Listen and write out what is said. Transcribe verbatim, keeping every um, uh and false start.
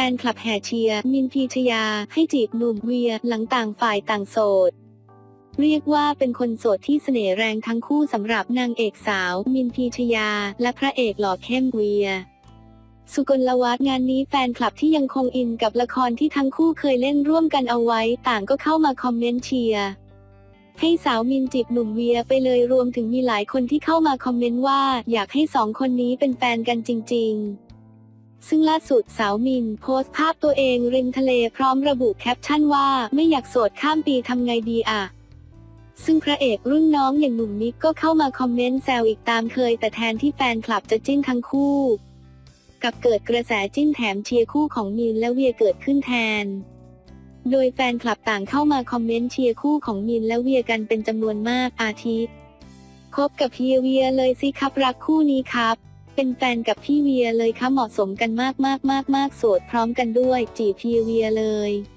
นคลับแห่เชียร์มินพีชยาให้จีบหนุ่มเวียหลังต่างฝ่ายต่างโสดเรียกว่าเป็นคนโสดที่เสน่ห์แรงทั้งคู่สำหรับนางเอกสาวมินพีชยาและพระเอกหล่อเข้มเวียสุกลวัฒน์งานนี้แฟนคลับที่ยังคงอินกับละครที่ทั้งคู่เคยเล่นร่วมกันเอาไว้ต่างก็เข้ามาคอมเมนต์เชียร์ให้สาวมินจีบหนุ่มเวียไปเลยรวมถึงมีหลายคนที่เข้ามาคอมเมนต์ว่าอยากให้สองคนนี้เป็นแฟนกันจริงๆซึ่งล่าสุดสาวมินโพสต์ภาพตัวเองริมทะเลพร้อมระบุแคปชั่นว่าไม่อยากโสดข้ามปีทำไงดีอะซึ่งพระเอกรุ่นน้องอย่างหนุ่มนิกก็เข้ามาคอมเมนต์แซวอีกตามเคยแต่แทนที่แฟนคลับจะจิ้นทั้งคู่กับเกิดกระแสจิ้นแถมเชียร์คู่ของมินและเวียเกิดขึ้นแทนโดยแฟนคลับต่างเข้ามาคอมเมนต์เชียร์คู่ของมินและเวียกันเป็นจำนวนมากอาทิคบกับพี่เวียเลยสิครับรักคู่นี้ครับเป็นแฟนกับพี่เวียเลยค่ะเหมาะสมกันมากมากมากมากโสดพร้อมกันด้วยจีบพี่เวียเลย